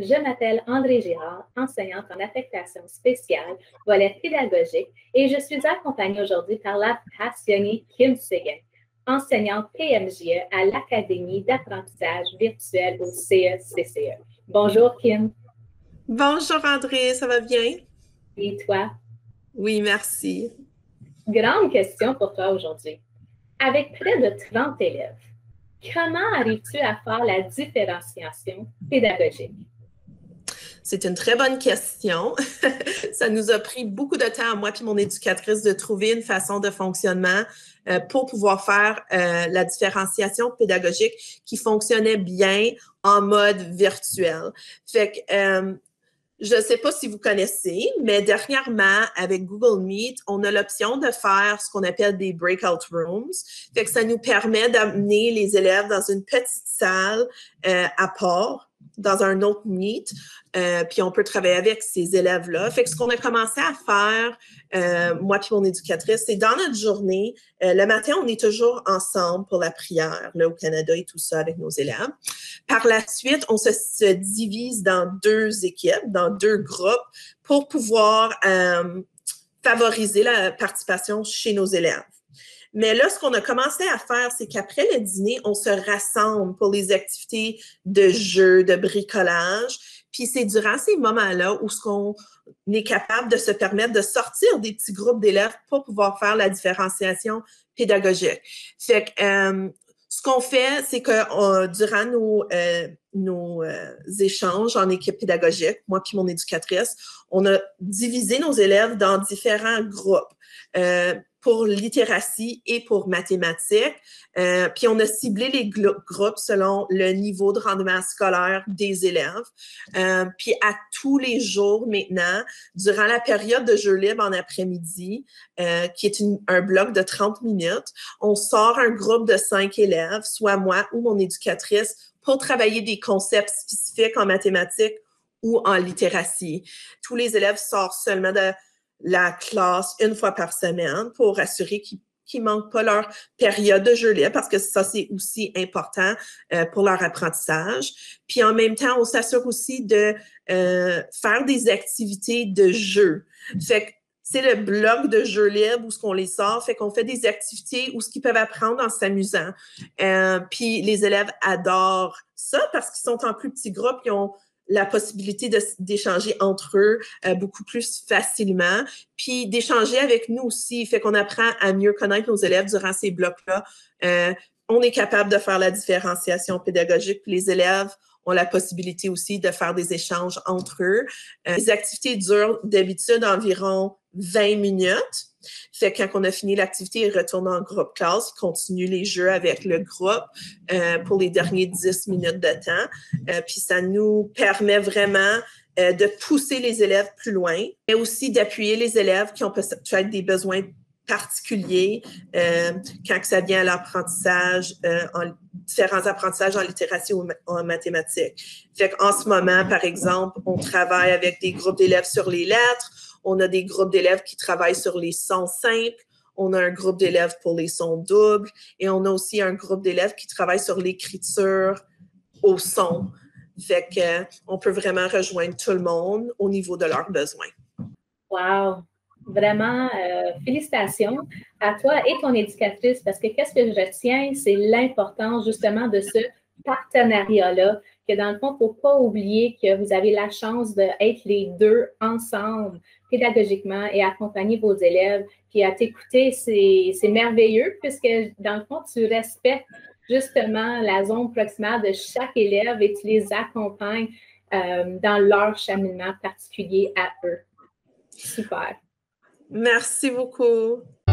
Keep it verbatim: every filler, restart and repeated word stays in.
Je m'appelle André Girard, enseignante en affectation spéciale, volet pédagogique, et je suis accompagnée aujourd'hui par la passionnée Kim Séguin, enseignante P M J E à l'Académie d'apprentissage virtuel au C E C C E. Bonjour Kim. Bonjour André, ça va bien? Et toi? Oui, merci. Grande question pour toi aujourd'hui. Avec près de trente élèves, comment arrives-tu à faire la différenciation pédagogique? C'est une très bonne question. Ça nous a pris beaucoup de temps, moi et mon éducatrice, de trouver une façon de fonctionnement euh, pour pouvoir faire euh, la différenciation pédagogique qui fonctionnait bien en mode virtuel. Fait que euh, je ne sais pas si vous connaissez, mais dernièrement, avec Google Meet, on a l'option de faire ce qu'on appelle des breakout rooms. Fait que ça nous permet d'amener les élèves dans une petite salle euh, à part, dans un autre Meet, euh, puis on peut travailler avec ces élèves-là. Fait que ce qu'on a commencé à faire, euh, moi puis mon éducatrice, c'est dans notre journée, euh, le matin, on est toujours ensemble pour la prière, là, au Canada et tout ça, avec nos élèves. Par la suite, on se, se divise dans deux équipes, dans deux groupes, pour pouvoir euh, favoriser la participation chez nos élèves. Mais là, ce qu'on a commencé à faire, c'est qu'après le dîner, on se rassemble pour les activités de jeu, de bricolage. Puis c'est durant ces moments-là où ce qu'on est capable de se permettre de sortir des petits groupes d'élèves pour pouvoir faire la différenciation pédagogique. Fait que euh, ce qu'on fait, c'est que euh, durant nos, euh, nos euh, échanges en équipe pédagogique, moi puis mon éducatrice, on a divisé nos élèves dans différents groupes. Euh, pour littératie et pour mathématiques. Euh, puis on a ciblé les groupes selon le niveau de rendement scolaire des élèves. Euh, puis à tous les jours maintenant, durant la période de jeu libre en après-midi, euh, qui est une, un bloc de trente minutes, on sort un groupe de cinq élèves, soit moi ou mon éducatrice, pour travailler des concepts spécifiques en mathématiques ou en littératie. Tous les élèves sortent seulement de la classe une fois par semaine pour assurer qu'ils qu'ils ne manquent pas leur période de jeu libre parce que ça, c'est aussi important euh, pour leur apprentissage. Puis en même temps, on s'assure aussi de euh, faire des activités de jeu. Fait que c'est le bloc de jeu libre où ce qu'on les sort, fait qu'on fait des activités où ce qu'ils peuvent apprendre en s'amusant. Euh, puis les élèves adorent ça parce qu'ils sont en plus petits groupes, ils ont la possibilité de, d'échanger entre eux euh, beaucoup plus facilement, puis d'échanger avec nous aussi, fait qu'on apprend à mieux connaître nos élèves durant ces blocs-là. Euh, on est capable de faire la différenciation pédagogique, puis les élèves ont la possibilité aussi de faire des échanges entre eux. Euh, les activités durent d'habitude environ vingt minutes. Fait que quand on a fini l'activité, ils retournent en groupe classe, ils continuent les jeux avec le groupe euh, pour les derniers dix minutes de temps. Euh, puis ça nous permet vraiment euh, de pousser les élèves plus loin, mais aussi d'appuyer les élèves qui ont peut-être des besoins particuliers euh, quand ça vient à l'apprentissage, euh, en différents apprentissages en littératie ou en mathématiques. Fait qu'en ce moment, par exemple, on travaille avec des groupes d'élèves sur les lettres, on a des groupes d'élèves qui travaillent sur les sons simples, on a un groupe d'élèves pour les sons doubles et on a aussi un groupe d'élèves qui travaillent sur l'écriture au son. Fait qu'on peut vraiment rejoindre tout le monde au niveau de leurs besoins. Wow! Vraiment, euh, félicitations à toi et ton éducatrice parce que qu'est-ce que je retiens, c'est l'importance justement de ce partenariat-là, que dans le fond, il ne faut pas oublier que vous avez la chance d'être les deux ensemble pédagogiquement et accompagner vos élèves. Puis à t'écouter, c'est, c'est merveilleux puisque dans le fond, tu respectes justement la zone proximale de chaque élève et tu les accompagnes euh, dans leur cheminement particulier à eux. Super. Merci beaucoup.